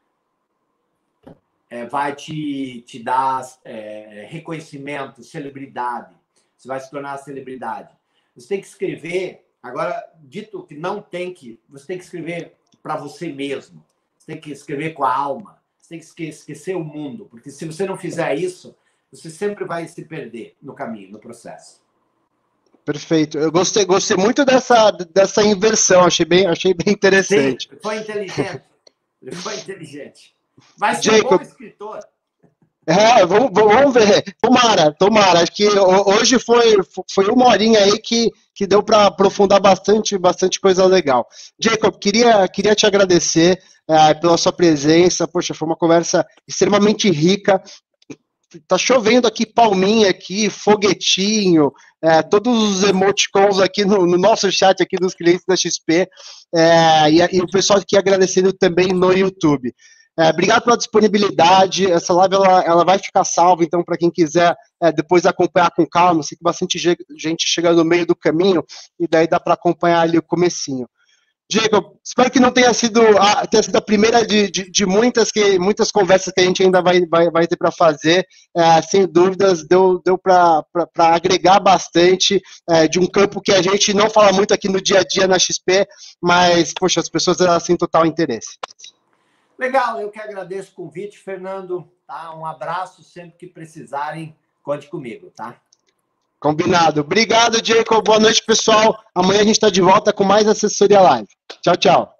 vai te dar reconhecimento, celebridade. Você vai se tornar celebridade. Você tem que escrever, agora, dito que não tem que, você tem que escrever para você mesmo. Você tem que escrever com a alma. Você tem que esquecer o mundo. Porque se você não fizer isso, você sempre vai se perder no caminho, no processo. Perfeito. Eu gostei muito dessa inversão. Achei bem interessante. Sim, foi inteligente. Ele foi inteligente. Vai ser um bom escritor. Vamos ver. Tomara. Acho que hoje foi 1 horinha aí que deu para aprofundar bastante coisa legal. Jacob, queria te agradecer pela sua presença. Poxa, foi uma conversa extremamente rica. Tá chovendo aqui palminha aqui, foguetinho, todos os emoticons aqui no nosso chat aqui dos clientes da XP, e o pessoal aqui agradecendo também no YouTube. Obrigado pela disponibilidade. Essa live ela vai ficar salva, então, para quem quiser depois acompanhar com calma, sei que bastante gente chega no meio do caminho, e daí dá para acompanhar ali o comecinho. Jacob, espero que não tenha sido a primeira de muitas conversas que a gente ainda vai ter para fazer. Sem dúvidas, deu para agregar bastante de um campo que a gente não fala muito aqui no dia a dia na XP, mas, poxa, as pessoas elas têm total interesse. Legal, eu que agradeço o convite, Fernando. Tá? Um abraço, sempre que precisarem, conte comigo, tá? Combinado. Obrigado, Jacob. Boa noite, pessoal. Amanhã a gente está de volta com mais Assessoria Live. Tchau, tchau.